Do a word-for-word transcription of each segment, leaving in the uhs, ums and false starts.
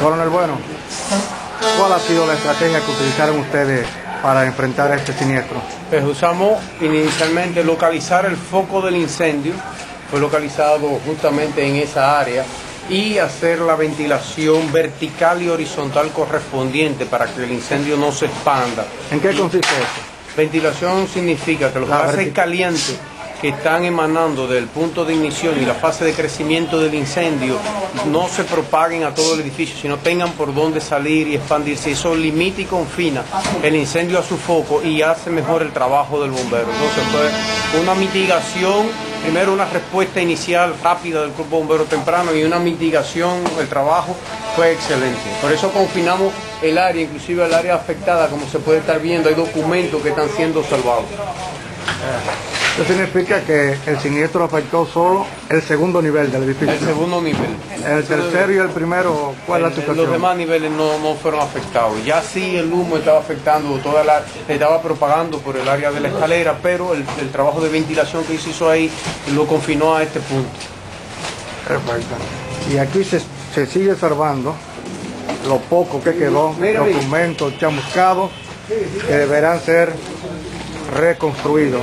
Coronel Bueno, ¿cuál ha sido la estrategia que utilizaron ustedes para enfrentar este siniestro? Pues usamos inicialmente localizar el foco del incendio, fue localizado justamente en esa área, y hacer la ventilación vertical y horizontal correspondiente para que el incendio no se expanda. ¿En qué consiste eso? Ventilación significa que los La gases vertic- calientes que están emanando del punto de ignición y la fase de crecimiento del incendio no se propaguen a todo el edificio, sino tengan por dónde salir y expandirse. Eso limita y confina el incendio a su foco y hace mejor el trabajo del bombero. Entonces fue una mitigación, primero una respuesta inicial rápida del cuerpo bombero temprano y una mitigación, el trabajo fue excelente. Por eso confinamos el área, inclusive el área afectada, como se puede estar viendo, hay documentos que están siendo salvados. Eso significa que el siniestro afectó solo el segundo nivel del edificio. El segundo nivel. El tercero y el primero, ¿cuál es la situación? Los demás niveles no, no fueron afectados. Ya sí el humo estaba afectando, toda la, estaba propagando por el área de la escalera, pero el, el trabajo de ventilación que se hizo ahí lo confinó a este punto. Perfecto. Y aquí se, se sigue observando lo poco que quedó, documentos chamuscados que deberán ser reconstruidos.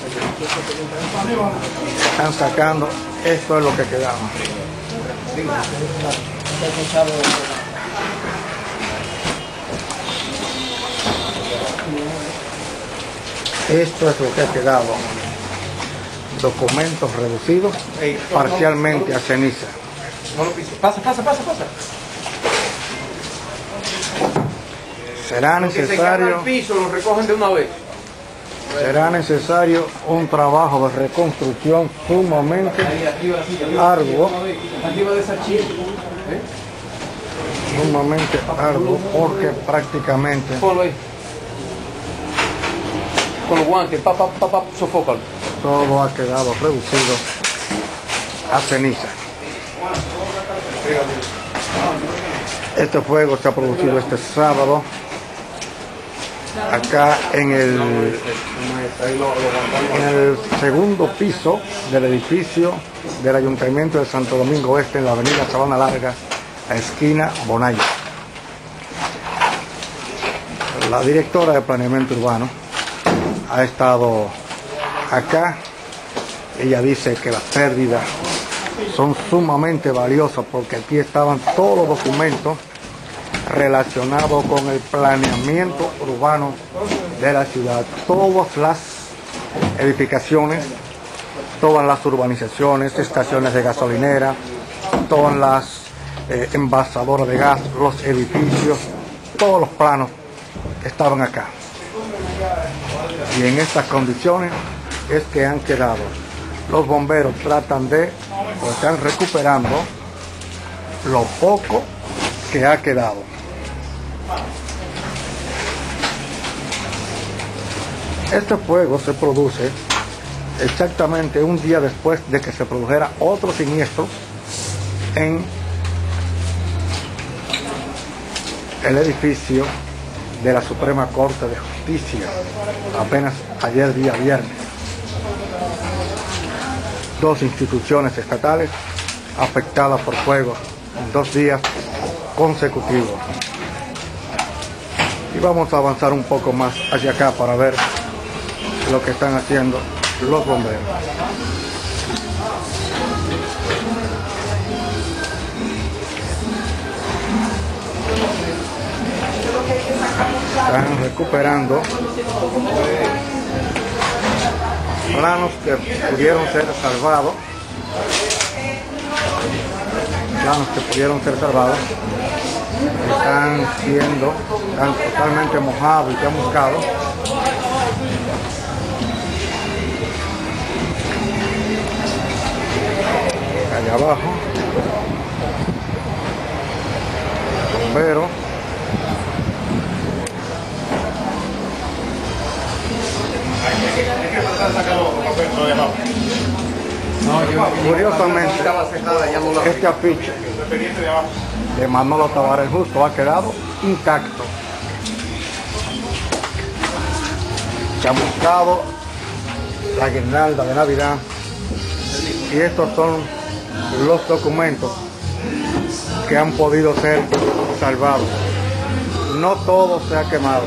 Están sacando, esto es lo que quedaba. Esto es lo que ha quedado. Documentos reducidos parcialmente a ceniza. Pasa, pasa, pasa, pasa. Será necesario, al piso lo recogen de una vez. será necesario un trabajo de reconstrucción sumamente arduo, sumamente arduo, porque prácticamente Ponlo ahí. Con los guantes, pa, pa, pa, pa, sofócalo. todo ha quedado reducido a ceniza. Este fuego se ha producido este sábado acá en el, en el segundo piso del edificio del Ayuntamiento de Santo Domingo Este, en la avenida Sabana Larga, a esquina Bonaya. La directora de Planeamiento Urbano ha estado acá. Ella dice que las pérdidas son sumamente valiosas porque aquí estaban todos los documentos relacionados con el planeamiento urbano de la ciudad. Todas las edificaciones, todas las urbanizaciones, estaciones de gasolinera, todas las eh, envasadoras de gas, los edificios, todos los planos estaban acá. Y en estas condiciones es que han quedado. Los bomberos tratan de, o están recuperando lo poco que ha quedado. Este fuego se produce exactamente un día después de que se produjera otro siniestro en el edificio de la Suprema Corte de Justicia, apenas ayer día viernes. Dos instituciones estatales afectadas por fuego en dos días consecutivos. Y vamos a avanzar un poco más hacia acá para ver lo que están haciendo los bomberos. Están recuperando planos que pudieron ser salvados, planos que pudieron ser salvados, están siendo están totalmente mojados y chamuscados. Allá abajo, bombero. Curiosamente, este afiche de Manolo Tavares Justo ha quedado intacto, chamuscado, la guirnalda de Navidad, y estos son los documentos que han podido ser salvado. No todo se ha quemado.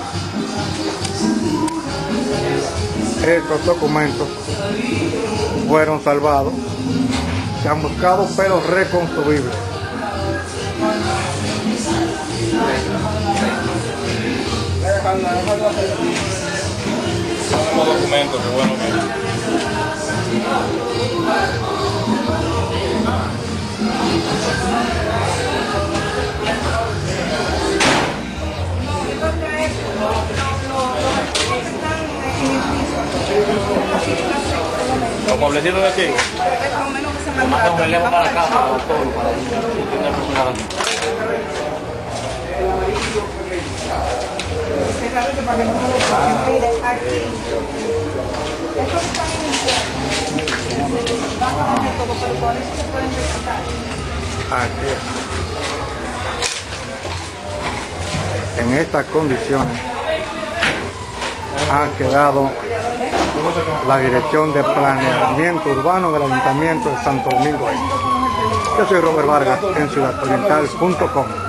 Estos documentos fueron salvados. Se han buscado pero reconstruibles. Los documentos, qué bueno que los mueblecitos de aquí. Más un relevo para acá, para el toro, para tener personal aquí. Aquí es. En estas condiciones ha quedado la Dirección de Planeamiento Urbano del Ayuntamiento de Santo Domingo Este. Yo soy Robert Vargas en ciudad oriental punto com.